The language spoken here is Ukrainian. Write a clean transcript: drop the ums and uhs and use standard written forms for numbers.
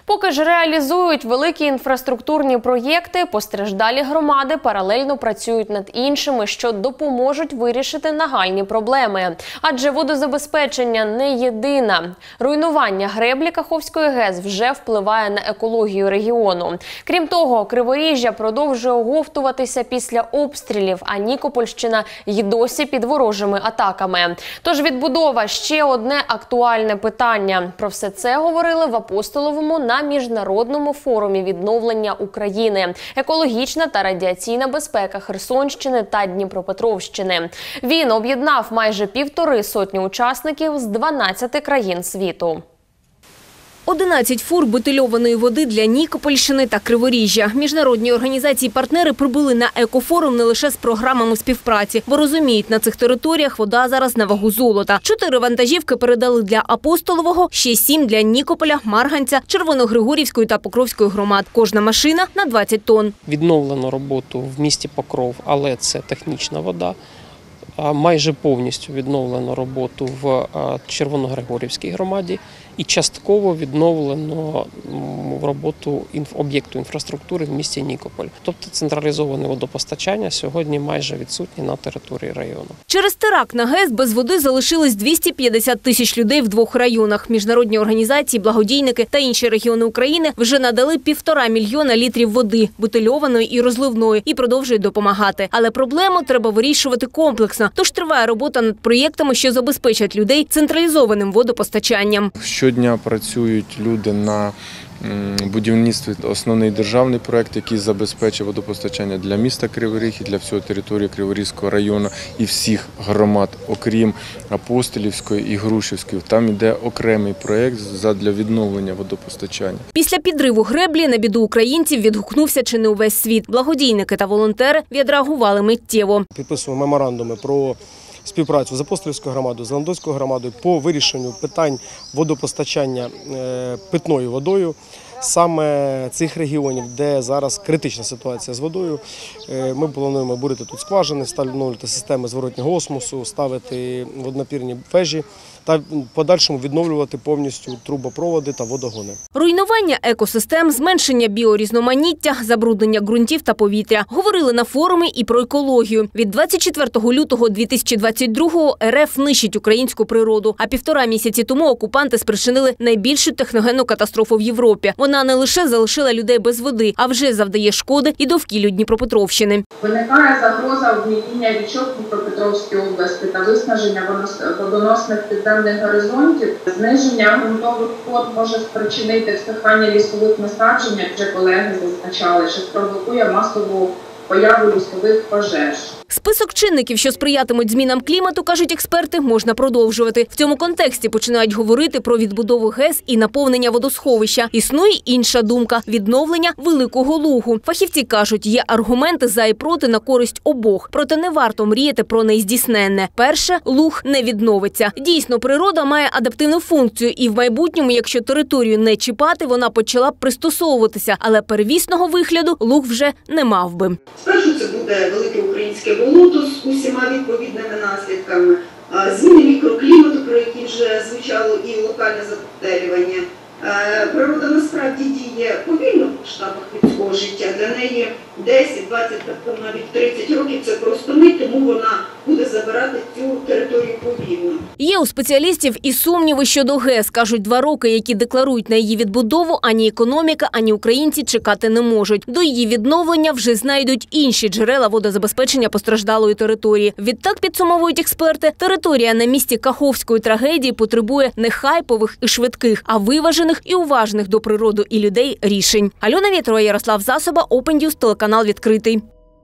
Поки ж реалізують великі інфраструктурні проєкти, постраждалі громади паралельно працюють над іншими, що допоможуть вирішити нагальні проблеми. Адже водозабезпечення не єдина. Руйнування греблі Каховської ГЕС вже впливає на екологію регіону. Крім того, Криворіжжя продовжує оговтуватися після обстрілів, а Нікопольщина й досі під ворожими атаками. Тож відбудова – ще одне актуальне питання. Про все це говорили в Апостоловому на Міжнародному форумі відновлення України «Екологічна та радіаційна безпека Херсонщини та Дніпропетровщини». Він об'єднав майже 1,5 сотні учасників з 12 країн світу. 11 фур бутильованої води для Нікопольщини та Криворіжжя. Міжнародні організації-партнери прибули на екофорум не лише з програмами співпраці, бо розуміють, на цих територіях вода зараз на вагу золота. 4 вантажівки передали для Апостолового, ще 7 для Нікополя, Марганця, Червоногригорівської та Покровської громад. Кожна машина на 20 тонн. Відновлено роботу в місті Покров, але це технічна вода. Майже повністю відновлено роботу в Червоногригорівській громаді і частково відновлено роботу об'єкту інфраструктури в місті Нікополь. Тобто централізоване водопостачання сьогодні майже відсутнє на території району. Через теракт на ГЕС без води залишились 250 тисяч людей в 2 районах. Міжнародні організації, благодійники та інші регіони України вже надали 1,5 мільйона літрів води, бутильованої і розливної, і продовжують допомагати. Але проблему треба вирішувати комплексно. Тож триває робота над проєктами, що забезпечать людей централізованим водопостачанням. Щодня працюють люди на будівництві. Основний державний проєкт, який забезпечує водопостачання для міста Кривий Ріг і для всього території Криворізького району і всіх громад, окрім Апостолівської і Грушівської. Там йде окремий проєкт для відновлення водопостачання. Після підриву греблі на біду українців відгукнувся чи не увесь світ. Благодійники та волонтери відреагували миттєво. Підписуємо меморандуми про співпрацю з Апостолівською громадою, з Ландоською громадою по вирішенню питань водопостачання питною водою саме цих регіонів, де зараз критична ситуація з водою. Ми плануємо бурити тут скважини, встановлювати системи зворотнього осмосу, ставити водонапірні вежі та в подальшому відновлювати повністю трубопроводи та водогони. Руйнування екосистем, зменшення біорізноманіття, забруднення ґрунтів та повітря. Говорили на форумі і про екологію. Від 24 лютого 2022-го РФ нищить українську природу, а 1,5 місяці тому окупанти спричинили найбільшу техногенну катастрофу в Європі. Вона не лише залишила людей без води, а вже завдає шкоди і довкіллю Дніпропетровщини. Виникає загроза обміління річок Дніпропетровської області та виснаження водоносних підземних горизонтів. Зниження ґрунтових вод може спричинити всихання лісових насаджень, як вже колеги зазначали, що спровокує масову появу лісових пожеж. Список чинників, що сприятимуть змінам клімату, кажуть експерти, можна продовжувати. В цьому контексті починають говорити про відбудову ГЕС і наповнення водосховища. Існує інша думка – відновлення Великого Лугу. Фахівці кажуть, є аргументи за і проти на користь обох. Проте не варто мріяти про нездійсненне. Перше – Луг не відновиться. Дійсно, природа має адаптивну функцію і в майбутньому, якщо територію не чіпати, вона почала б пристосовуватися. Але первісного вигляду Луг вже не мав би. Спершу це буде велике українське болото з усіма відповідними наслідками, зміни мікроклімату, про які вже звучало, і локальне затоплення. Природа насправді діє повільно в масштабах людського життя. Для неї 10, 20, навіть 30 років – це просто мить, тому вона буде забирати цю територію повільно. Є у спеціалістів і сумніви щодо ГЕС. Кажуть, 2 роки, які декларують на її відбудову, ані економіка, ані українці чекати не можуть. До її відновлення вже знайдуть інші джерела водозабезпечення постраждалої території. Відтак, підсумовують експерти, територія на місці Каховської трагедії потребує не хайпових і швидких, а виважених і уважних до природи і людей рішень. Альона Вєтрова, Ярослав Засоба, Open News, телеканал «Відкритий».